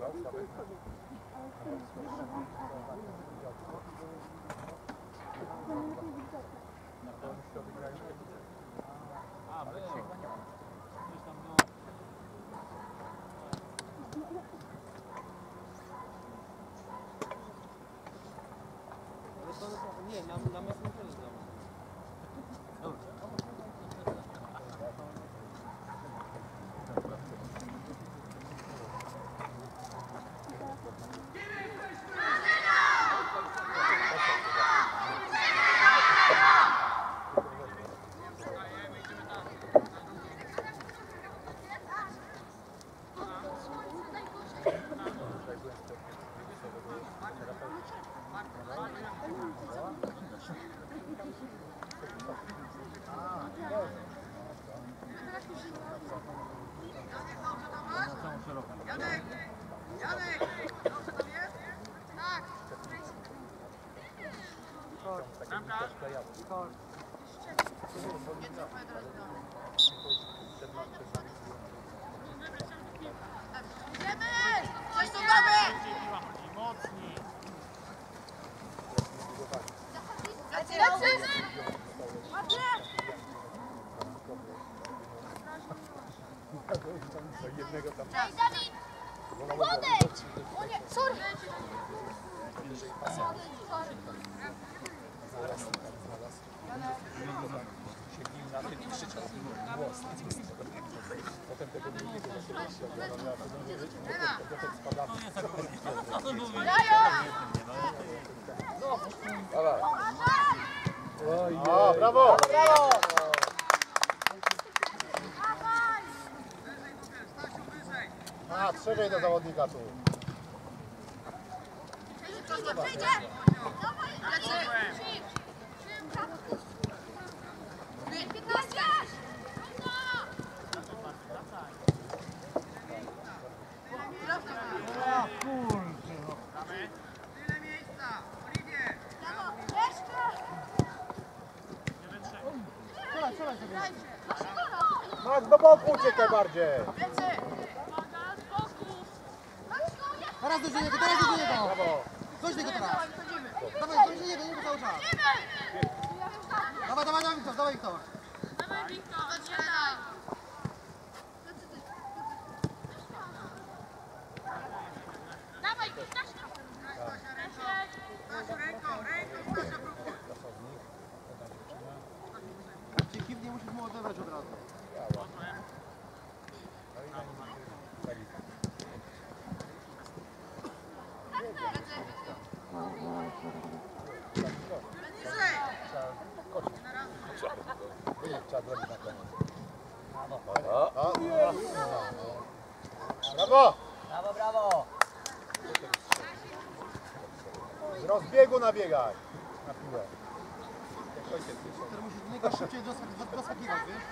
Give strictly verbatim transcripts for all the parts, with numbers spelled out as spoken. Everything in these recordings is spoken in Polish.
Nie, na, na mocno też znam. Janek! Janek! Tak! Bramka! Idziemy! Coś tu mamy! Mocniej! Lecy! Lecy! Jednego tam. Ej, Dawid! Podejdź! O nie, sorry! Zaraz, zaraz. Sięgnij na tym i krzyczał. Głos. Potem tego drugiego zaczęło potem spada. Dawaj. O, brawo! Brawo! A, trzymaj do zawodnika tu. Przejdzie, przejdzie! Lecy! piętnaście! Tyle miejsca! Oliwie! Masz do boku uciekaj bardziej. Teraz do niego, teraz do niego! Brawo. Chodź do niego teraz! Dawaj, chodź do niego, niego cały czas! Dawaj, dawaj, dawaj, Wiktor, dawaj, Wiktor! Dawaj, Wiktor, zaczynaj! Dawaj, Stasia! Stasia, ręką, ręką, Stasia, próbuj! Ci kiwnie musisz mu odebrać od razu. Trzeba zrobić na koniec. Brawo! Brawo, brawo! Z rozbiegu nabiegaj. Na piłę. Wiktor, musisz do niego szybciej dosk- doskakiwać, wiesz?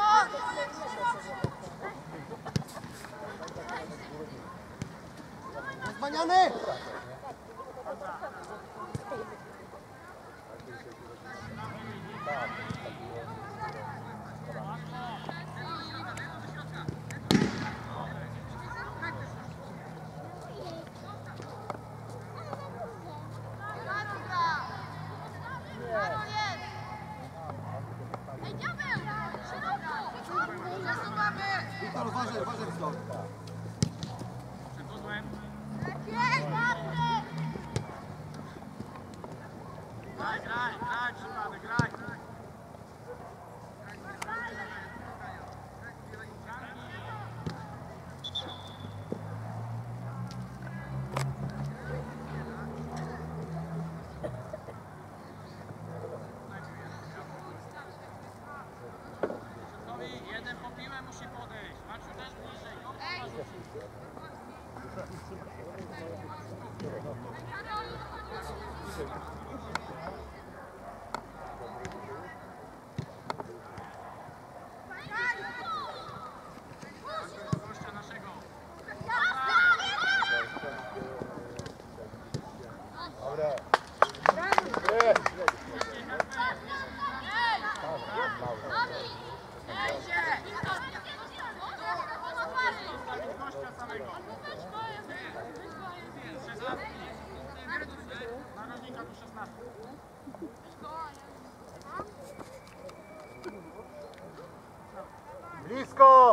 Zbaniany! Wiktor, uważaj, uważaj, Wiktor. Graj, graj, graj, Szymany, graj! Jeden po piłę musi podejść. Maciu też bliżej. Gościa naszego. Dobre. Gościa samego. Blisko!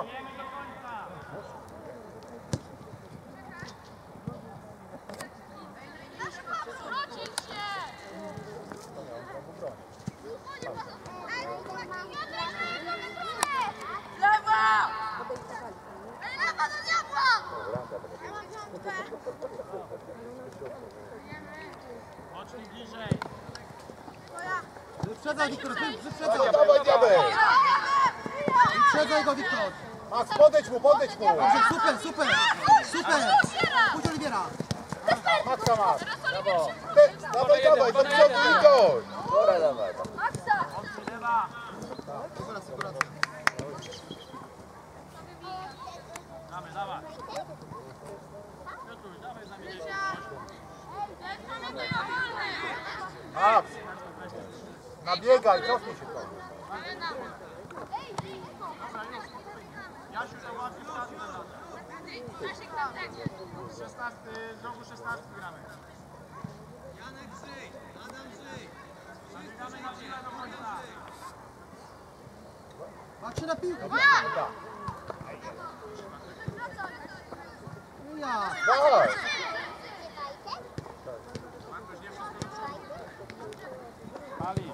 Wyprzedzaj, Wiktor, wyprzedzaj! Dawaj, diabeł! Wyprzedzaj go, Wiktor! Max, podejdź mu, podejdź mu! Dobrze, super, super! Super! Pójdź Oliwiera! Maxa masz! Te- Dawaj, dawaj, do przodu i gol! Dobra, dawaj. Max! Nabiegaj, cofnij się tam. Jasiu, załatwił szesnasty, z rogu szesnasty gramy. Janek żyj, Adam żyj. Zabiegamy na chwilę do końca. Patrzy na piłkę! Dobra. No ja! Dawaj! Pali.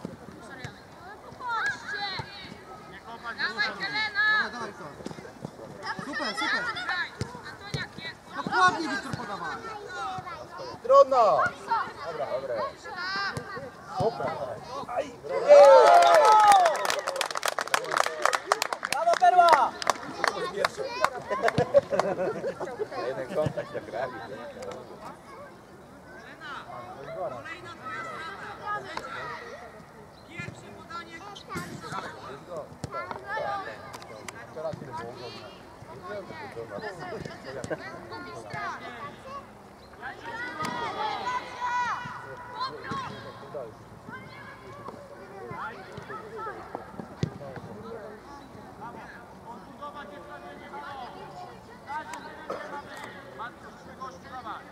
Nie kopać, Dobra, dawaj to! Super, super! Dokładnie, Wiktor, podawaj! Trudno! Dobra, dobra. Super. Aj, Brawo, Perła! jeden kontakt jak rami. Kolejna twoja strata. Pierwsze podanie. Teraz nie było. Odbudować jeszcze nie było. Dajcie tyle mamy. Matko, gościu, dawaj.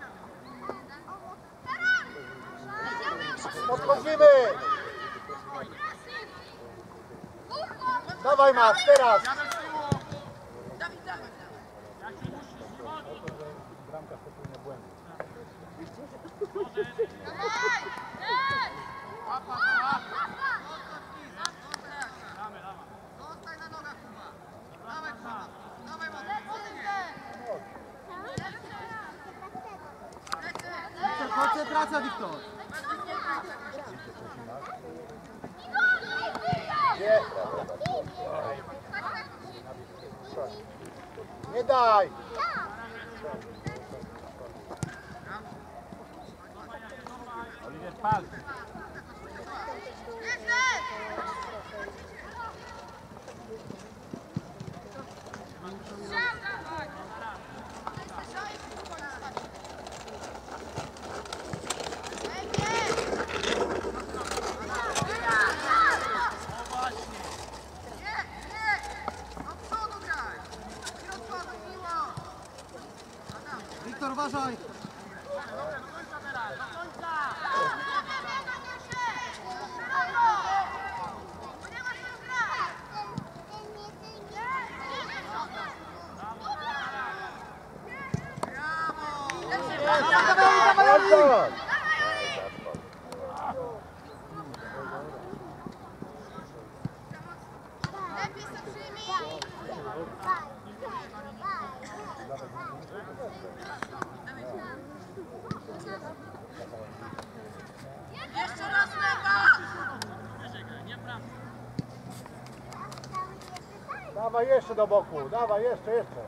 Podchodzimy! Dawaj Max, teraz! Jadę z tyłu. Dawid, dawaj. Jak się musisz, nie wolno. Bramka popełnia błędy. Łapa, łapa. Damy, dawaj. Zostań na nogach, Kuba. Dawaj, Kuba. Dawaj, Wiktor, koncentracja, Wiktor! Nie! Nie daj! Oliwier, pal. Wiktor, uważaj! Brawo! Jeszcze raz lewa! Dawaj jeszcze do boku, dawaj jeszcze, jeszcze.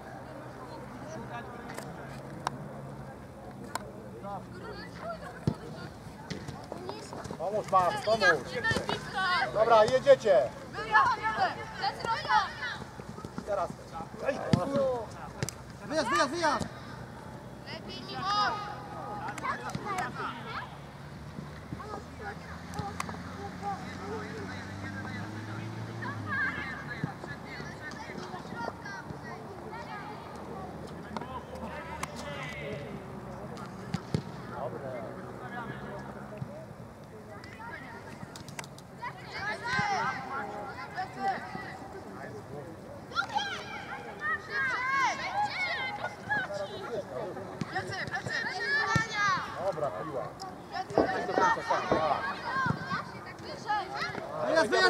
Pomóż Max, pomóż. Dobra, jedziecie. Teraz. Wyjazd, wyjazd, wyjazd! Lepiej, Michał!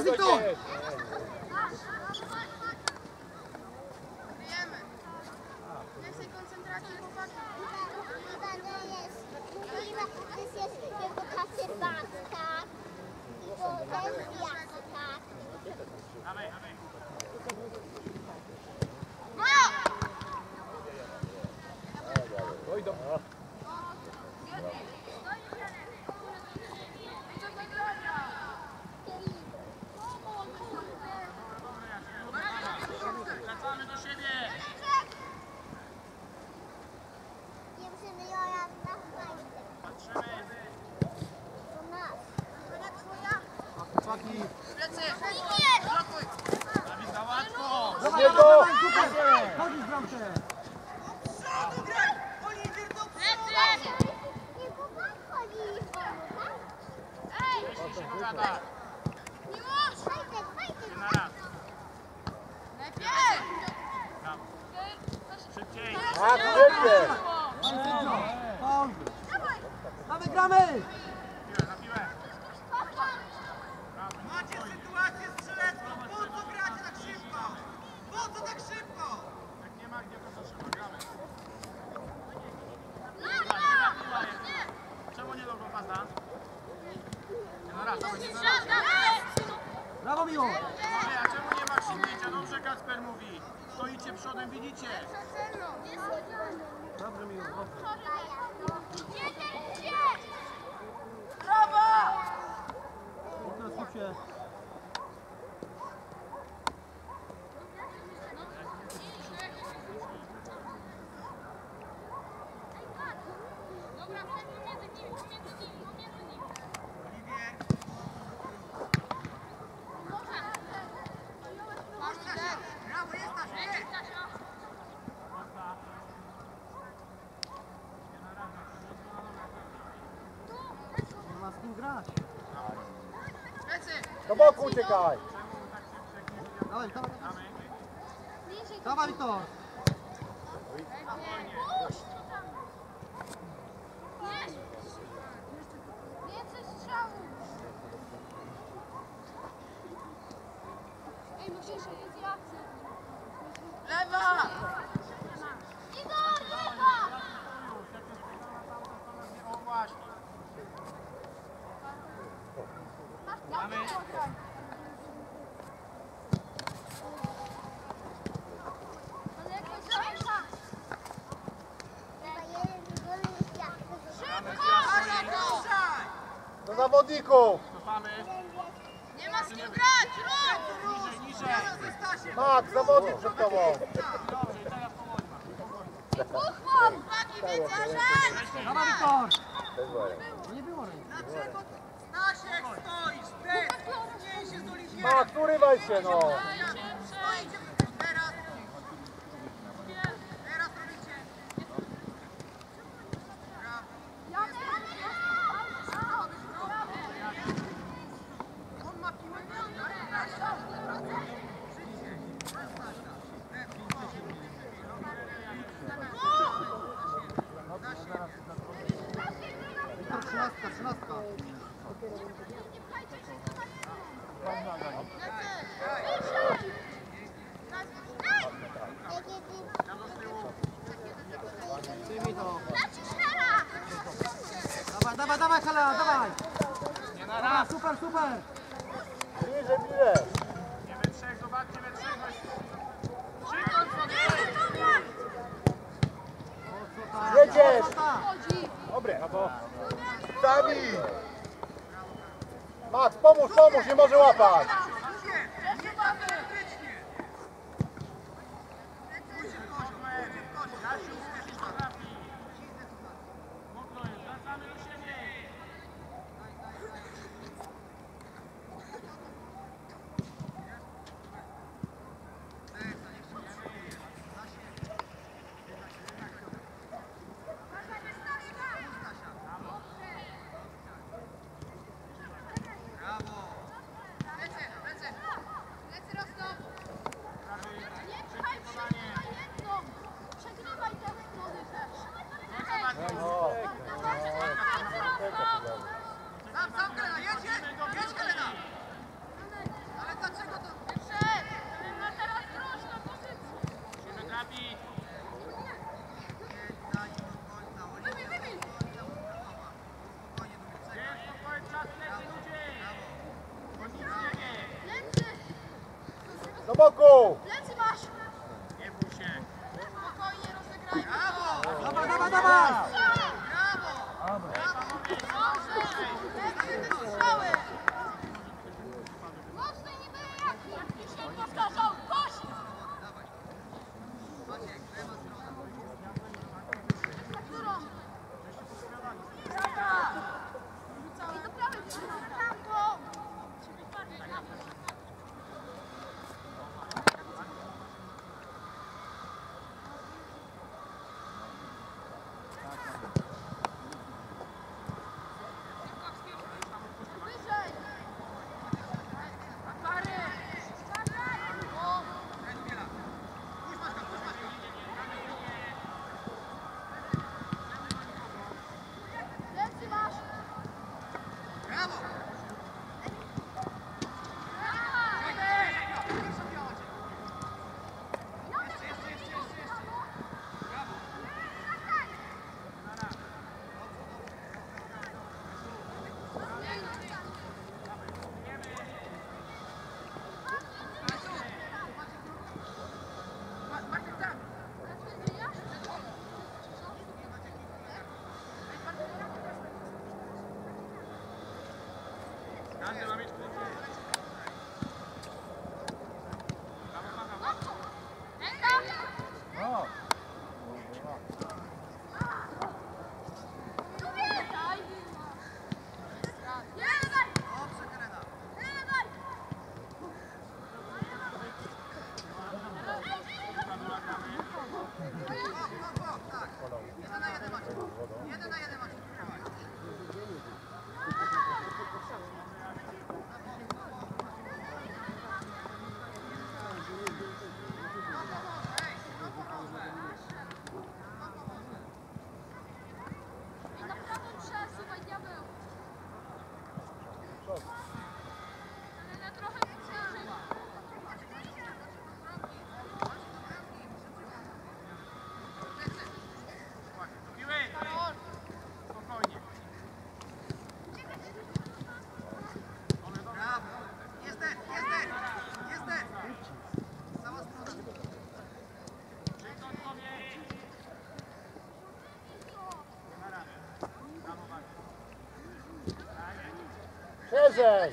Wiktor! Wiemy. Więcej koncentracji chłopaki. Dawaj, dawaj. Oj, do... Wracamy do siebie. Patrzymy. Chłopaki! Dawid, za łatwo. Dawaj, dawaj, dawaj, super! Chodzisz w bramkę! Jeśli się dogada. Nie na raz. Brawo. Szybciej. Tak, świetnie! Paul! Dawaj, gramy! Piłę, na piłę. Macie sytuację strzelecką, po co gracie tak szybko? Po co tak szybko? Jak nie ma gdzie, to co trzeba, gramy. Piła, piła jest. Czemu nie logo pasa? Nie na raz, dawaj, nie na raz. Brawo, Miło! Panowie, a czemu nie ma krzyknięcia? Dobrze Kacper mówi. Stoicie przodem, widzicie. Dobrze, Miło, dobrze. Wiktor, skup się. Brawo, jest nasz, jest! Nie ma z kim grać. Do boku uciekaj! Dawaj, dawaj, dawaj. Dawaj, Wiktor! Więcej strzałów! Ej, no ciężej jest Jacek! Lewa! Igor, lewa! O właśnie. Mamy! Ale jak jest lepsza! Ruszaj! Do zawodników! Cofamy. Nie ma z kim grać! Ruch! Niżej, niżej. Ze Stasiem! Max, zawodnik przed tobą! Dobrze, i teraz powoli ma. Uchłop! Chłopaki, więcej żal! Dawaj, Wiktor! No nie było ręki. Dlaczego Stasiek stoisz? Ty! Mniej się z Oliwierem! Max, urywaj się no! Stoicie! Teraz! Teraz robicie! On ma piłę! Wiktor, trzynastka, trzynastka. Przyjmij to. Dawaj, dawaj, dawaj, Hala, dawaj! Nie na Dobra, raz. super, super! Bliżej, bliżej! Nie we trzech, zobaczcie we trzech. Szybko, szybko. O, co ta? Jedziesz! Co ta? Dobre, no to... Sami! Max, pomóż, pomóż, nie może łapać! Jasiu, musisz to trafić. Mokro jest, wracamy do siebie. Sam, sam, Galena, jedź, jedź! Jedź, Galena! boku! Plecy masz! Nie bój się. Spokojnie rozegraj! Dawaj, dawaj, dawaj! Dobrze! Lecimy strzały! Mocno nie byle jaki! Jak już się powtarzał, kość! Na którą? Prawa! I do prawej! Tamtą! Wyżej! Kary! O! Plecy masz! Brawo! Każdy ma mieć punkt. No. Dobrze, Karena. Go, go, go, tak. Jeden na jeden macie. Jeden na jeden macie. Na prawą przesuwaj, diabeł! Ale trochę wyciążyć. Do piły. Spokojnie. Brawo. Jest ten, jest ten, jest ten. Cała strona. Szybko odpowiedź. Nie ma rady. Brawo, bardzo. Szerzej!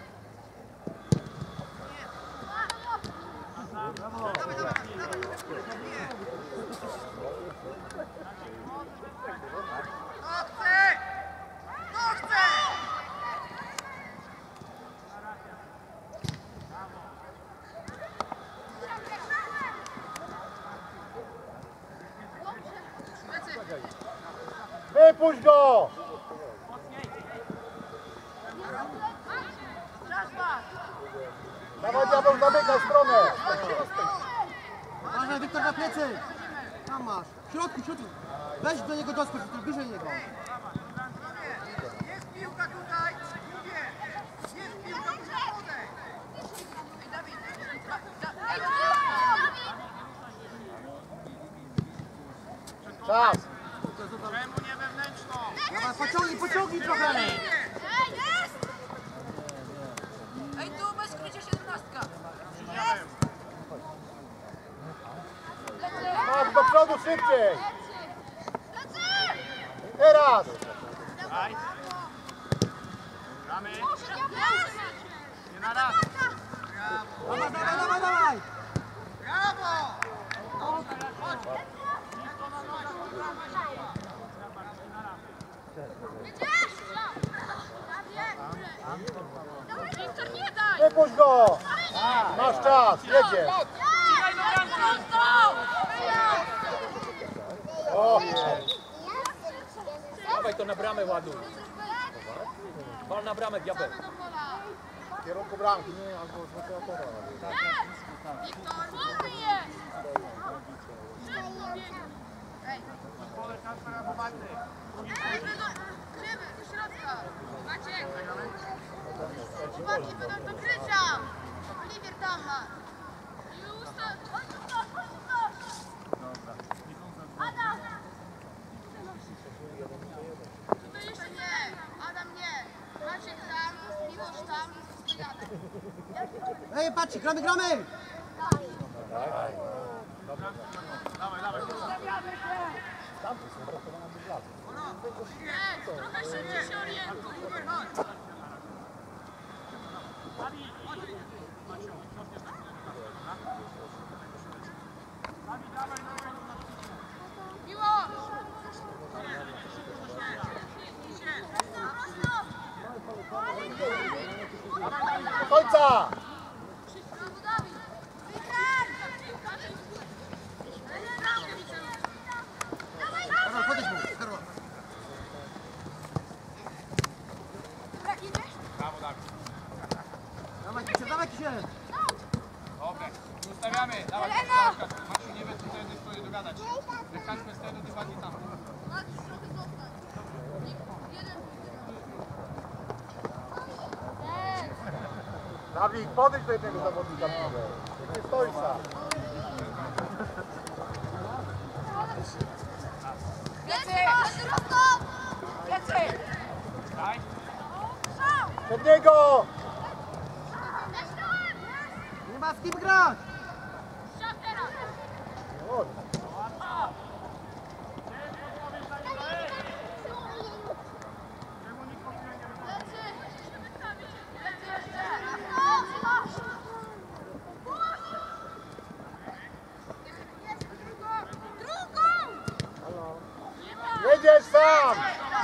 Dawaj, dawaj, dawaj. Nie. Kto chce? Kto chce? Wypuść go! Dawaj, diabeł, zamykaj stronę! Uważaj, Wiktor, na plecy! Tam masz. W środku, w środku. Weź do niego doskocz, Wiktor, bliżej niego. Jest piłka tutaj. Mówię. Jest piłka, muszę podejść. Ej, Dawid. Czas! Czemu nie wewnętrzną? Dawaj, pociągnij, pociągnij trochę! Ej, jest! Ej, tu bez krycia siedemnastka. Masz do przodu szybciej! Plecy! Teraz! Daj. Gramy. Jest! Nie na raz. Dawaj, dawaj, dawaj, dawaj! Brawo! Jedziesz! Dawaj, Wiktor, nie daj! Wypuść go! Masz czas, jedziesz! Ścigaj do bramki. O, Dawaj to na bramę ładuj. Wal na bramę, diabeł. w kierunku bramki. Nie, albo z operatora. Wiktor, wolny jest! Szybko biegnie! Ej, Pole Kaspera Bobaty. ej, będą... Krymy, do środka! Maciek! Chłopaki będą do krycia! Oliwier tam ma! I usta... Chodź tu, chodź tu! Adam! Tutaj jeszcze nie! Adam nie! Maciek tam, Miłosz tam, Janek. Ej, patrzcie, gramy, gramy! Dawaj, dawaj. Tamte są brakowane do blazu. Trochę szybciej się orientuj. Do końca! Karol, podejdź mu, Karol. Brawo, Dawid. Dawaj Kisiel, dawaj Kisiel. Dobre, ustawiamy. Dawaj, Maksiu, nie wiem, co to jednej stronie dogadać. Wykażmy z tego, ty bardziej tam. Dawid, podejdź do jednego zawodnika. Nie stoi sam. Daj. Przed niego! Nie ma z kim grać. Jedziesz sam!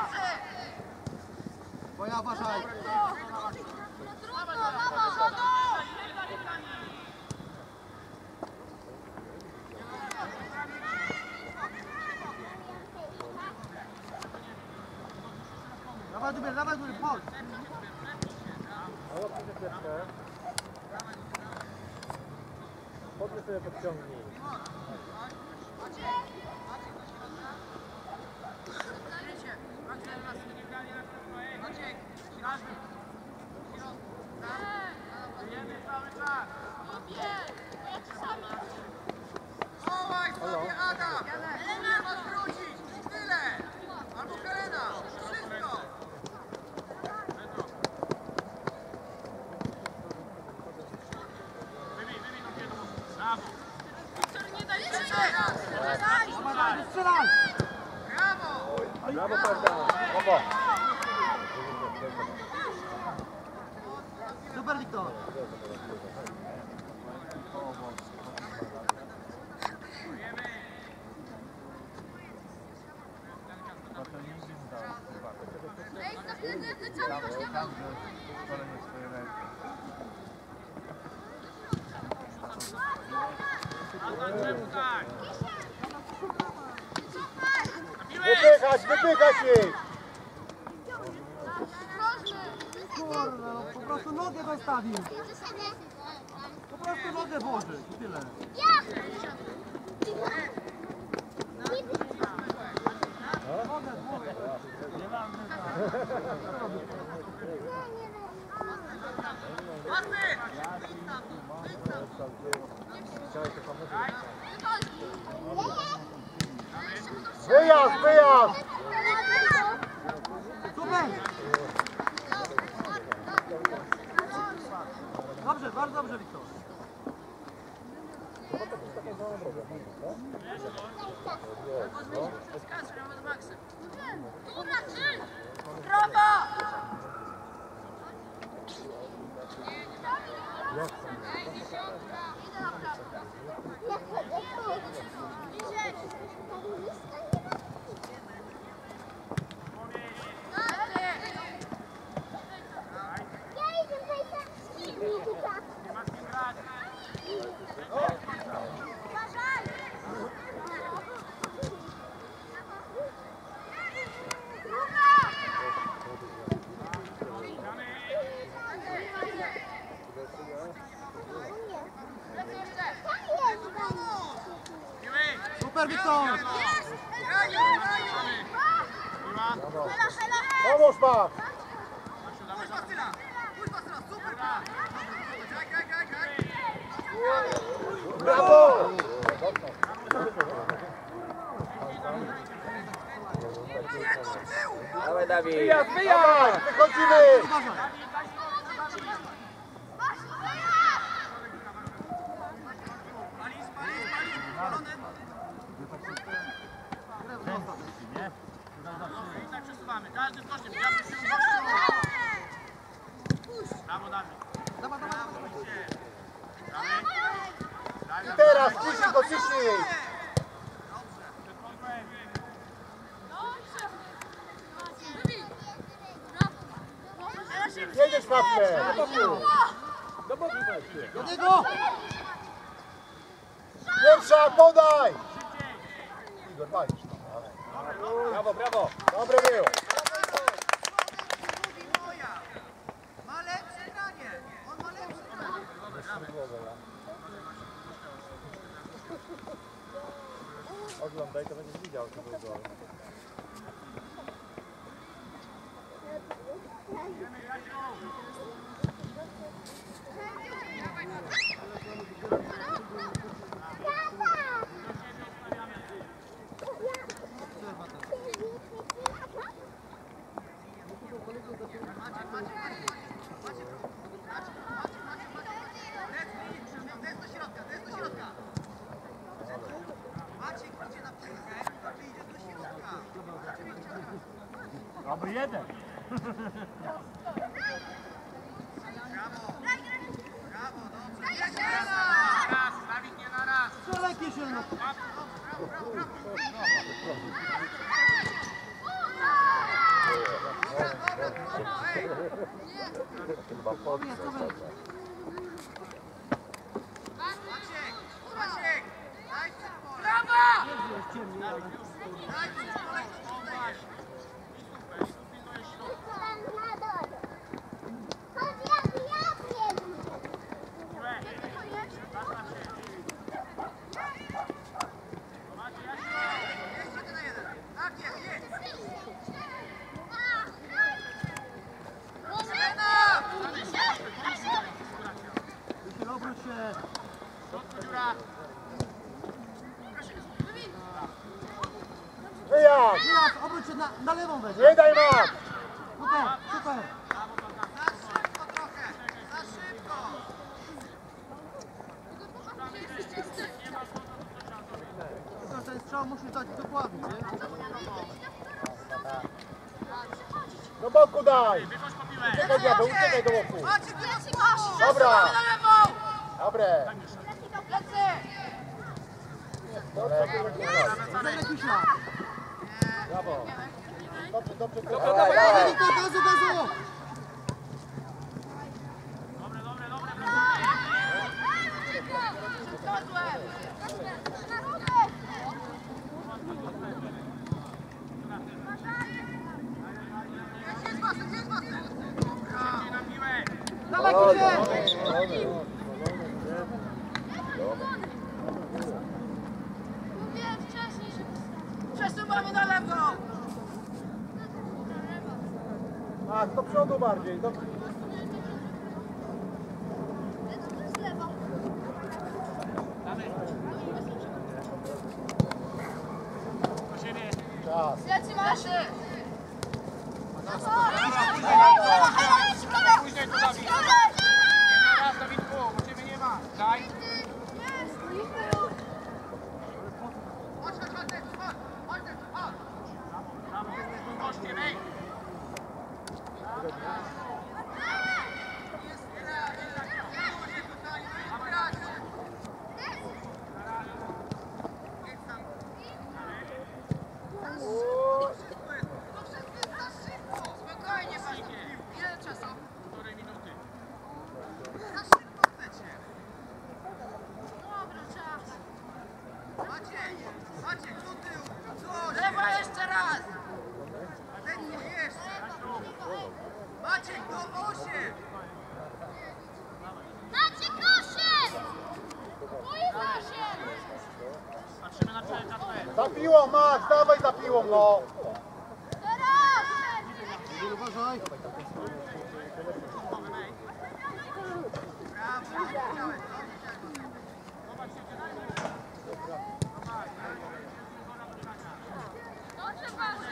Twoja, uważaj. Dawaj Dubiel, dawaj Dubiel, chodź. Podnieś sobie podciągnij. Wołaj sobie Adam! Nie ma wrócić! Tyle! Albo Helena! Wszystko! Brawo. Dawaj, dawaj, strzelaj. Brawo! Brawo, Parda. Brawo. Super, Wiktor. Wypychać, wypychać ich! Kurwa, no, po prostu nogę dostawił. Po prostu nogę włożył i tyle. Nogę, nogę. Wyjazd, wyjazd! Super! Dobrze, bardzo dobrze, Wiktor. Super, Wiktor! Pomóż, Max! Pójdź Bastyla! Pójdź Bastyla! Super! Graj, graj, graj, graj! Brawo! Nie do tyłu! Dawaj, Dawid. Wyjazd, wyjazd! Wychodzimy! Uważaj! Alice, gramy, każdy z gościem. Ja bym się gościu. Brawo, Dawid. Dawaj, dawaj, dawaj. I teraz, ciśnij go, ciśnij! Jedziesz, Kacper! Do boku weźcie. Jednego! Pierwsza, podaj! Igor, walisz. Brawo, brawo. Dobre był. Ma lepsze granie! On ma lepsze granie! Oglądaj, to będziesz widział, co był gol. Dez do środka, dez do środka! Maciek idzie na piłkę, a ty idziesz do środka! Dobry jeden. Brawo! Brawo, dobrze! Raz, Dawid, nie na raz. Strzelaj kieszonę. Powiedz, co będzie. Maciek! Maciek! Daj ten pole! Brawo! Jest ciemniej, ale... Daj ten pole, co tu dajesz? Jest jeden na jeden! Tak jest, jest! Wysiel, obróć się. Wyjazd! Teraz obróć się na, na lewą weź. Nie daj mat! Super, super. Za szybko trochę! Za szybko! Tylko ten strzał musi dać dokładnie, nie? Do boku daj! Wychodź po piłę. Uciekaj, diabeł, uciekaj do boku! Maciek, ty masz! Dobra! Na lewą! Dobre! Plecy! Zerek Kiśla. Brawo! Dobrze, dobrze, Dobra, dobrze. dawaj, Daj, dawaj. Wiktor, gazu, gazu. Dobre, dobre, dobre, na piłę. Dawaj Kiśle. Mówiłem wcześniej, że... Przesuwamy na lewo! Max, do przodu bardziej. Do... Z lewa. Do siebie. Czas. Plecy masz! Później tu, Dawid. Raz, Dawidku, bo ciebie nie ma. Daj. Chodź, chodź, chodź, chodź, chodź, chodź! Brawo. Goście, wej. Ludzie tutaj, wybrać! Spokojnie, panie. Ile czasu? Półtorej minuty. Za szybko chcecie. Dobra, czas. Maciek, Maciek, do tyłu, do Lewa jeszcze raz! Lecimy jeszcze. Maciek, do osiem. Macie koszy! Tu jest osiem! Patrzymy na całe kapę. Za piłą, Max, dawaj za piłą, no! Teraz! Uważaj. Brawo, widziałem, Dobrze, Paweł!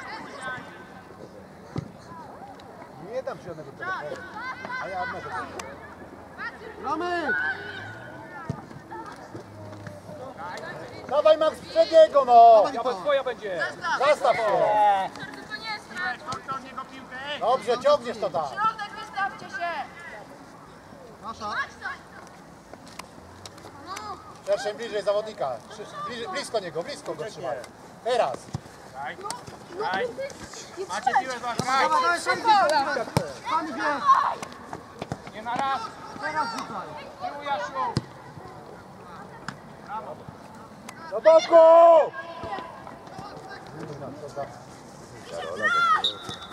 Nie dam ci żadnego telefonu. A ja odnoszę. Gramy. Dawaj, Max, przedniego, no! Diabeł, twoja będzie. Zastaw się! To nie jest strach! Dobrze, ciągniesz to tam. Środek, wystawcie się! Nasza. Szerszej bliżej zawodnika. Bliżej, blisko niego, blisko go trzymaj. Teraz. Daj. Daj. Macie piłę, złapać. Dawaj, dawaj, sami bierz! Sami bierz! Nie na raz. Teraz rzucaj! Tyłu, Jasiu. Do boku!